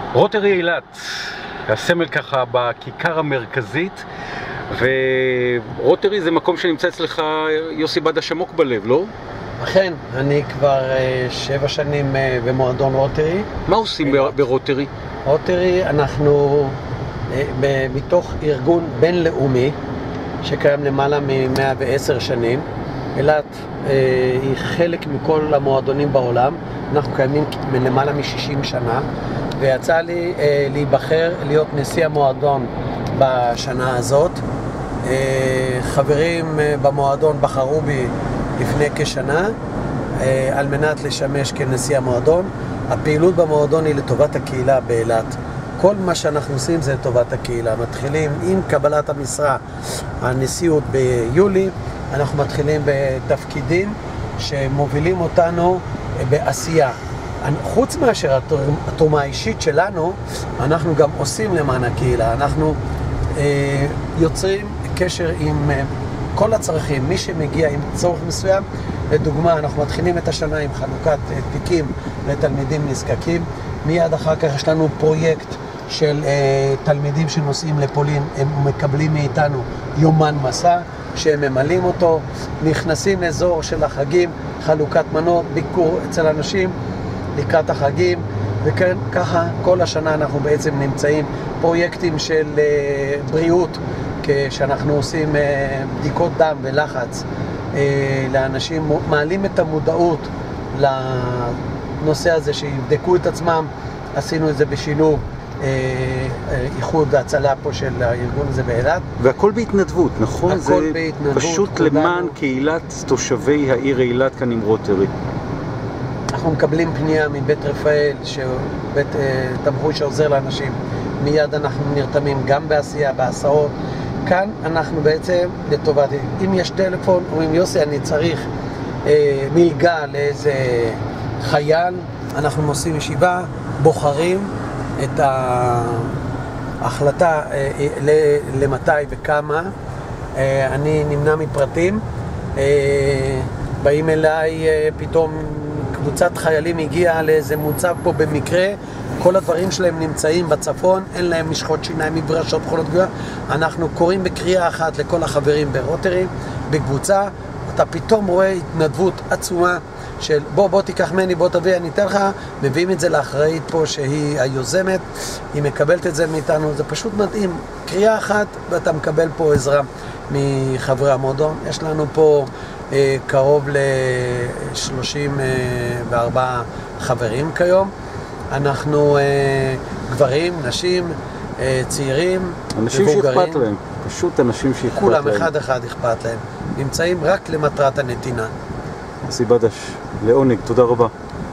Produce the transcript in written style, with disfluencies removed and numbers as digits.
רוטרי אילת, הסמל ככה בכיכר המרכזית, ורוטרי זה מקום שנמצא אצלך יוסי בדש עמוק בלב, לא? אכן, אני כבר 7 שנים במועדון רוטרי. מה עושים ברוטרי? רוטרי, אנחנו מתוך ארגון בינלאומי שקיים למעלה מ-110 שנים. אילת היא חלק מכל המועדונים בעולם. אנחנו קיימים למעלה מ-60 שנה, ויצא לי להיבחר להיות נשיא המועדון בשנה הזאת. חברים במועדון בחרו בי לפני כשנה על מנת לשמש כנשיא המועדון. הפעילות במועדון היא לטובת הקהילה באילת. כל מה שאנחנו עושים זה לטובת הקהילה. מתחילים עם קבלת המשרה, הנשיאות ביולי, אנחנו מתחילים בתפקידים שמובילים אותנו בעשייה. חוץ מאשר התרומה האישית שלנו, אנחנו גם עושים למען הקהילה. אנחנו יוצרים קשר עם כל הצרכים. מי שמגיע עם צורך מסוים, לדוגמה, אנחנו מתחילים את השנה עם חלוקת תיקים לתלמידים נזקקים. מיד אחר כך יש לנו פרויקט של תלמידים שנוסעים לפולין, הם מקבלים מאיתנו יומן מסע, שהם ממלאים אותו, נכנסים לאזור של החגים, חלוקת מנות, ביקור אצל אנשים לקראת החגים, וככה כל השנה אנחנו בעצם נמצאים פרויקטים של בריאות, כשאנחנו עושים בדיקות דם ולחץ לאנשים, מעלים את המודעות לנושא הזה, שיבדקו את עצמם. עשינו את זה בשילוב איחוד ההצלה פה של הארגון הזה באילת. והכל בהתנדבות, נכון? הכל זה בהתנדבות. פשוט למען קהילת תושבי העיר אילת כאן עם רוטרי. אנחנו מקבלים פנייה מבית רפאל, בית תמחוי שעוזר לאנשים. מיד אנחנו נרתמים גם בעשייה, בהסעות. כאן אנחנו בעצם לטובת, אם יש טלפון, אומרים יוסי אני צריך מלגה לאיזה חייל, אנחנו עושים ישיבה, בוחרים את ההחלטה למתי וכמה. אני נמנע מפרטים. באים אליי פתאום קבוצת חיילים הגיעה לאיזה מוצב פה במקרה, כל הדברים שלהם נמצאים בצפון, אין להם משחות שיניים, מברשות, חולות גבוהה. אנחנו קוראים בקריאה אחת לכל החברים ברוטרי, בקבוצה, אתה פתאום רואה התנדבות עצומה של בוא תיקח מני, בוא תביא, אני אתן לך, מביאים את זה לאחראית פה שהיא היוזמת, היא מקבלת את זה מאיתנו, זה פשוט מדהים, קריאה אחת ואתה מקבל פה עזרה מחברי המועדון. יש לנו פה קרוב ל-34 חברים כיום. אנחנו גברים, נשים, צעירים, אנשים מבוגרים. שאכפת להם, פשוט אנשים שאכפת כולם להם. אחד אכפת להם. נמצאים רק למטרת הנתינה. יוסי בדש, לעונג, תודה רבה.